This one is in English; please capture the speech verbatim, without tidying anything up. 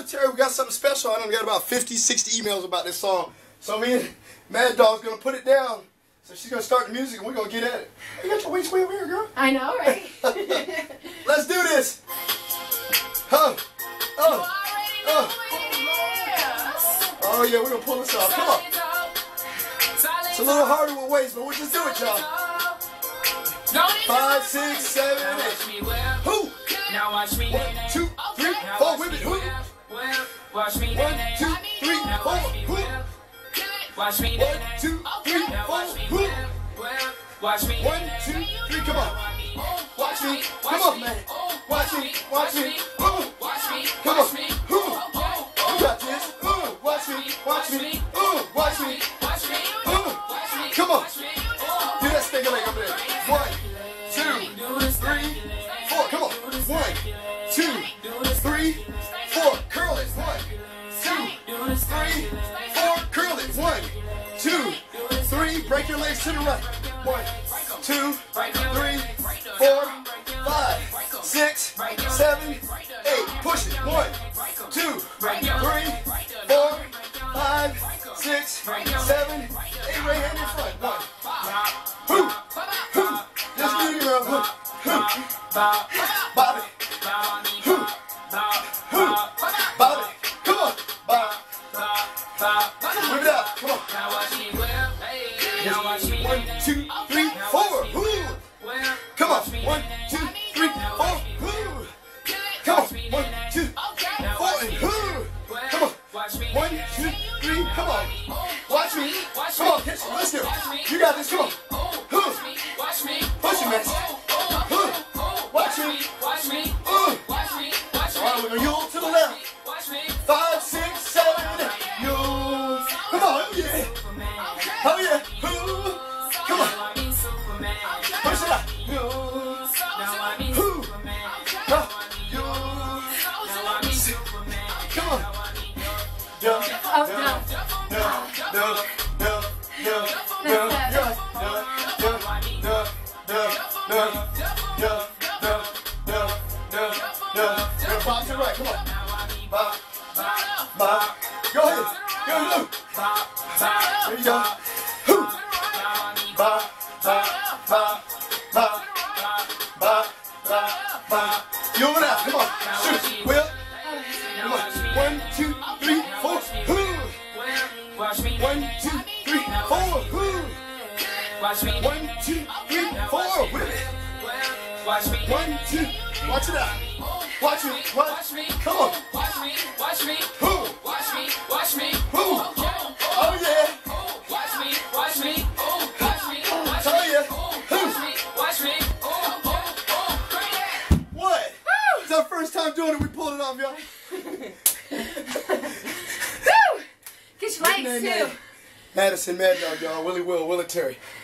Terry, we got something special. I done got about fifty, sixty emails about this song. So me and Mad Dog's gonna put it down. So she's gonna start the music and we're gonna get at it. You got your waist way over here, girl. I know, right? Let's do this. Huh. Oh. Oh. Oh yeah, we're gonna pull this off. Come on. It's a little harder with waist, but we'll just do it, y'all. Five, six, seven, eight. Who? Now watch me. One, two, three, four, with it. Who? Watch me. One, two, three, four. Who? Watch me. One, two, three, four. Who? Watch me. One, two, three, come on. Watch me. Come on, man. Watch me. Watch me. Uh, come on. Uh, you got this. Uh, watch me. Watch me. Uh, watch me. Uh, come on. Do that stinger leg over there. One, two, three, four. Come on. One, two, three, four. Curl it. One, two, three, four. Curl it. One, two, three. Break your legs to the right. One, two, three, four, five, six, seven, eight. Push it. One, two, three, four, five, six, seven, eight. Right hand in front. One. Who? Who? Just do it, girl. Who? Who? Bobby. Who? Who? Bobby. Come on. Bobby. Whip it out. Come on. One, two, three, four. Who? Come on. One, two, three, four. Who? Come on. One, two, four, and who? Come on. One, two, three. Come on. Watch me. Come on, catch it. Let's do it. You got this. Come on. Who? Push it, man. Who? Watch me. Uh. All right, we're gonna yule to the left. Five, six, seven, eight. Yule. Come on. Oh yeah. Oh yeah. Who? Come on. Push it out. Yule. Who? Huh? Yule. Come on. Duh, duh, duh, duh, duh, duh, duh, duh, duh, duh, duh, duh, duh, duh. Bob to the right, come on. Bob, Bob. Go ahead. Go ahead, Luke. There you go. Who? Bob, Bob, Bob, Bob, Bob, Bob, Bob. You over there, come on. Shoot. Will. Come on. One, two, three, four. Who? One, two, three, four. Who? One, two, three, four. Whip it. One, two. Watch it out. Watch me. Watch me. Come on. Who? Who? Oh yeah. Oh yeah. Who? What? It's our first time doing it. We pulled it off, y'all. Get your legs too. Madison, Mad Dog, y'all. Willie Will, Willie Terry.